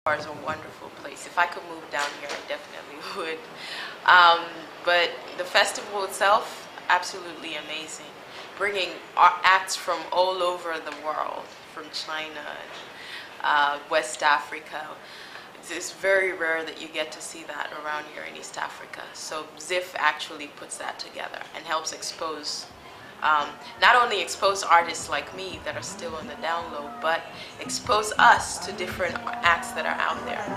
is a wonderful place. If I could move down here, I definitely would. But the festival itself, absolutely amazing. Bringing acts from all over the world, from China, West Africa. It's very rare that you get to see that around here in East Africa. So ZIF actually puts that together and helps expose, not only expose artists like me that are still on the down low, but expose us to different acts that are out there.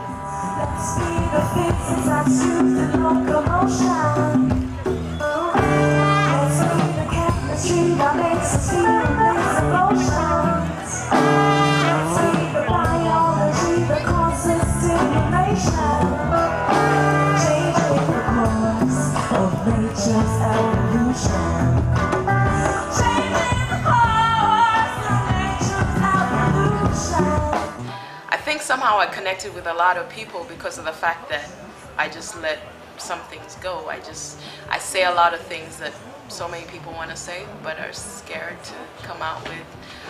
I think somehow I connected with a lot of people because of the fact that I just let some things go. I say a lot of things that so many people want to say but are scared to come out with.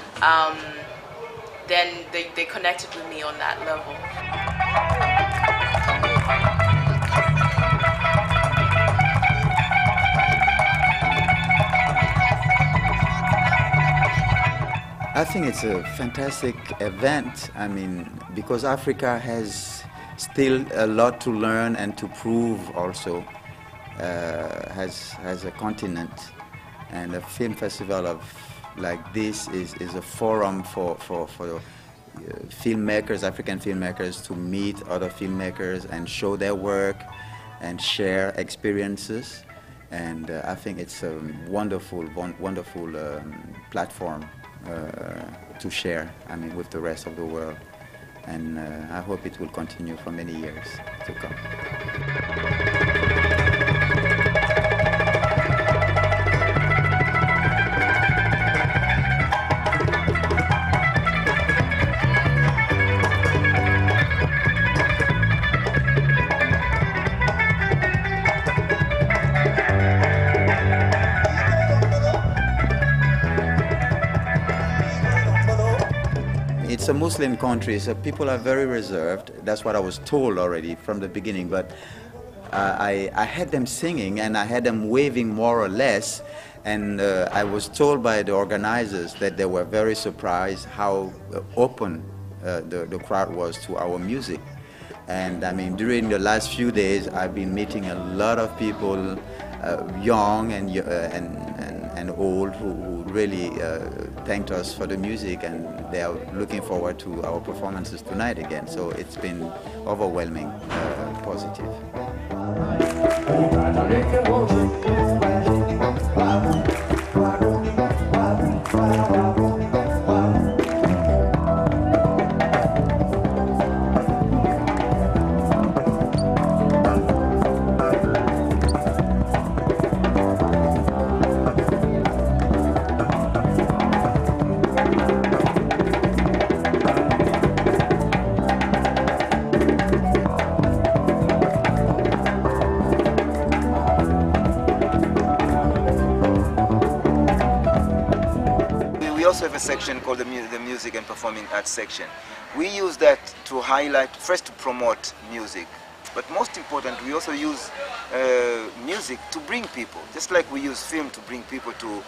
Then they connected with me on that level. I think it's a fantastic event. I mean, because Africa has still a lot to learn and to prove also as a continent. And a film festival like this is a forum for filmmakers, African filmmakers, to meet other filmmakers and show their work and share experiences. And I think it's a wonderful platform to share, I mean, with the rest of the world. And I hope it will continue for many years to come. It's a Muslim country, so people are very reserved. That's what I was told already from the beginning, but I had them singing and I had them waving more or less, and I was told by the organizers that they were very surprised how open the crowd was to our music. And I mean, during the last few days, I've been meeting a lot of people, young and old, who really thanked us for the music, and they are looking forward to our performances tonight again. So it's been overwhelming, positive. We also have a section called the Music and Performing Arts section. We use that to highlight, first to promote music, but most important, we also use music to bring people, just like we use film to bring people to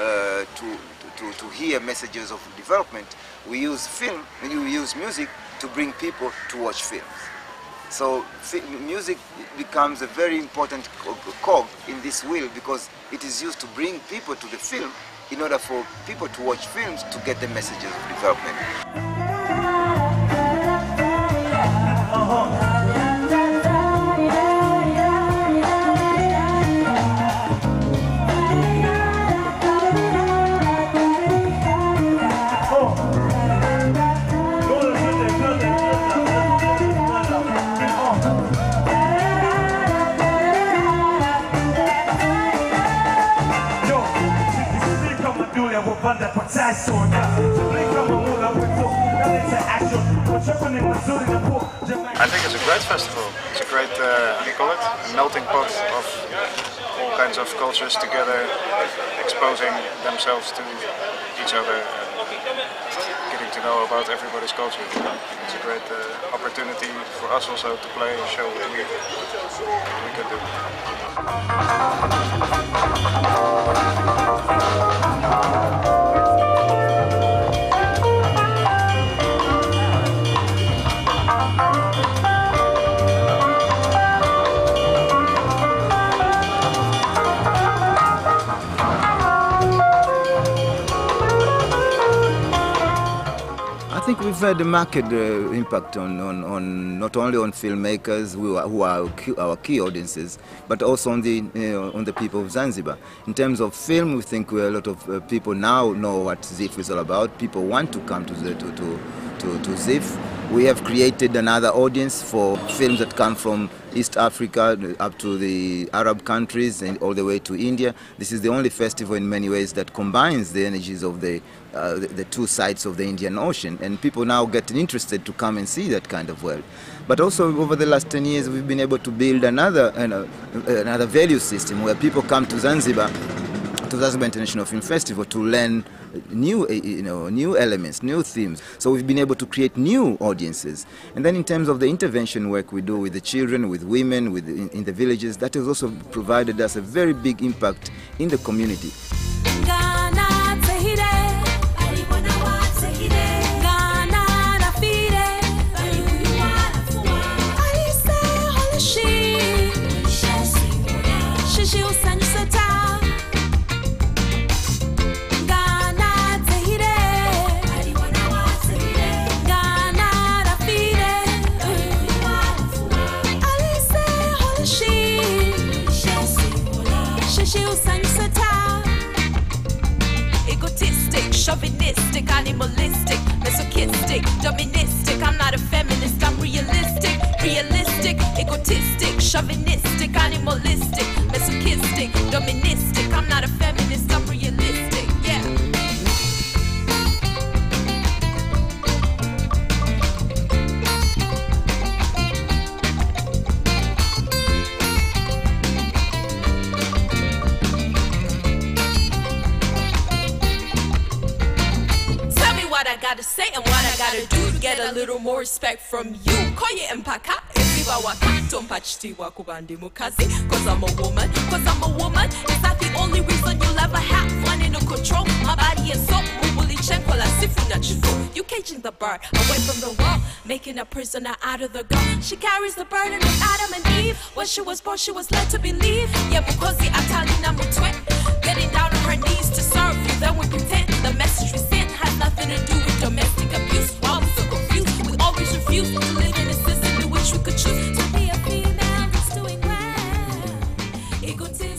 hear messages of development. We use film, we use music to bring people to watch films. So music becomes a very important cog in this wheel, because it is used to bring people to the film in order for people to watch films to get the messages of development. I think it's a great festival. It's a great, how do you call it? A melting pot of all kinds of cultures together, exposing themselves to each other and getting to to know about everybody's culture. It's a great opportunity for us also to play and show what we can do. I think we've had a marked impact on not only on filmmakers who are our key audiences, but also on the people of Zanzibar. In terms of film, we think a lot of people now know what ZIF is all about. People want to come to ZIF. We have created another audience for films that come from East Africa up to the Arab countries and all the way to India. This is the only festival in many ways that combines the energies of the two sides of the Indian Ocean, and people now getting interested to come and see that kind of world. But also over the last 10 years we've been able to build another value system where people come to Zanzibar International Film Festival to learn new elements, new themes. So we've been able to create new audiences. And then in terms of the intervention work we do with the children, with women, in the villages, that has also provided us a very big impact in the community. Egotistic, chauvinistic, animalistic, masochistic, doministic. I'm not a feminist, I'm realistic. Realistic, egotistic, chauvinistic, animalistic, masochistic, doministic. I'm not a feminist, I'm realistic. Yeah. I gotta say and what I gotta do to get a little more respect from you. Koye empaka, eviva wakato mpachitiwa kubandi mukazi. Cause I'm a woman, Is that the only reason you'll ever have one in control? My body and soul, you caging the bird away from the wall, making a prisoner out of the girl. She carries the burden of Adam and Eve. When she was born, she was led to believe. Yeah, because the Atalina Mutwe, getting down on her knees to serve you. Then we pretend the message we sent has nothing to do with domestic abuse. Why we so confused? We always refuse to live in a system in which we could choose to be a female that's doing well.